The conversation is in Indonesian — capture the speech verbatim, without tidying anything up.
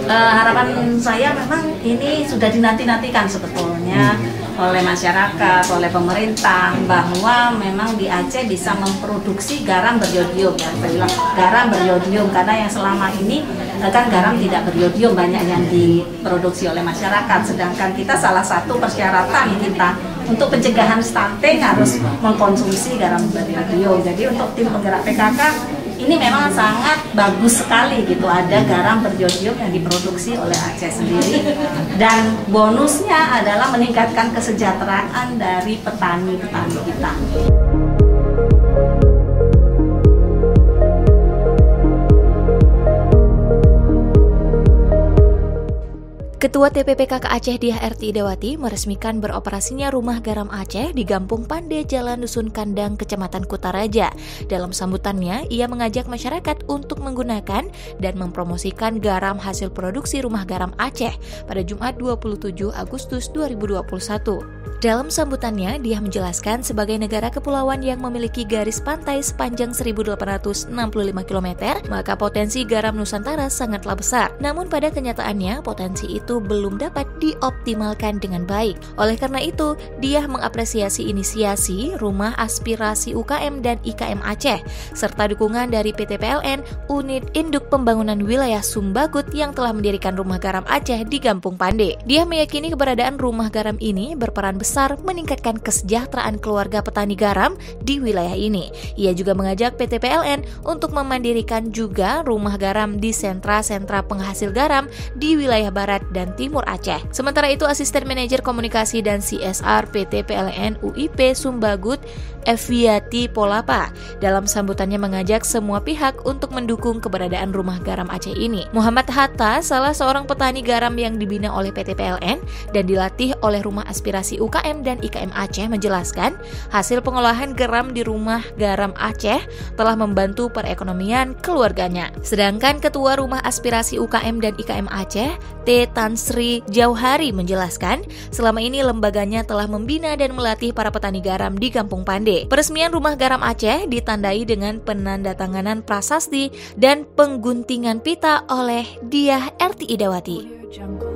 Uh, harapan saya memang ini sudah dinanti-nantikan sebetulnya oleh masyarakat, oleh pemerintah, bahwa memang di Aceh bisa memproduksi garam beriodium, ya, saya bilang garam beriodium, karena yang selama ini kan garam tidak beriodium banyak yang diproduksi oleh masyarakat, sedangkan kita salah satu persyaratan kita untuk pencegahan stunting harus mengkonsumsi garam beriodium. Jadi untuk tim penggerak P K K ini memang sangat bagus sekali gitu, ada garam beriodium yang diproduksi oleh Aceh sendiri, dan bonusnya adalah meningkatkan kesejahteraan dari petani-petani kita. Ketua T P P K K Aceh Diah Erti Idawati meresmikan beroperasinya Rumah Garam Aceh di Gampung Pande, Jalan Dusun Kandang, Kecamatan Kutaraja. Dalam sambutannya, ia mengajak masyarakat untuk menggunakan dan mempromosikan garam hasil produksi Rumah Garam Aceh pada Jumat dua puluh tujuh Agustus dua ribu dua puluh satu. Dalam sambutannya, dia menjelaskan sebagai negara kepulauan yang memiliki garis pantai sepanjang seribu delapan ratus enam puluh lima kilometer, maka potensi garam Nusantara sangatlah besar. Namun pada kenyataannya, potensi itu belum dapat dioptimalkan dengan baik. Oleh karena itu, dia mengapresiasi inisiasi Rumah Aspirasi U K M dan I K M Aceh, serta dukungan dari P T P L N, Unit Induk Pembangunan Wilayah Sumbagut yang telah mendirikan Rumah Garam Aceh di Gampung Pande. Dia meyakini keberadaan Rumah Garam ini berperan besar meningkatkan kesejahteraan keluarga petani garam di wilayah ini. Ia juga mengajak P T P L N untuk memandirikan juga rumah garam di sentra-sentra penghasil garam di wilayah barat dan timur Aceh. Sementara itu, Asisten Manajer Komunikasi dan C S R P T P L N U I P Sumbagut, Eviati Polapa, dalam sambutannya mengajak semua pihak untuk mendukung keberadaan Rumah Garam Aceh ini. Muhammad Hatta, salah seorang petani garam yang dibina oleh P T P L N dan dilatih oleh Rumah Aspirasi U K M dan I K M Aceh, menjelaskan hasil pengolahan garam di Rumah Garam Aceh telah membantu perekonomian keluarganya. Sedangkan Ketua Rumah Aspirasi U K M dan I K M Aceh, T. Tan Sri Jauhari, menjelaskan selama ini lembaganya telah membina dan melatih para petani garam di Kampung Pande. Peresmian Rumah Garam Aceh ditandai dengan penandatanganan prasasti dan pengguntingan pita oleh Diah Erti Idawati.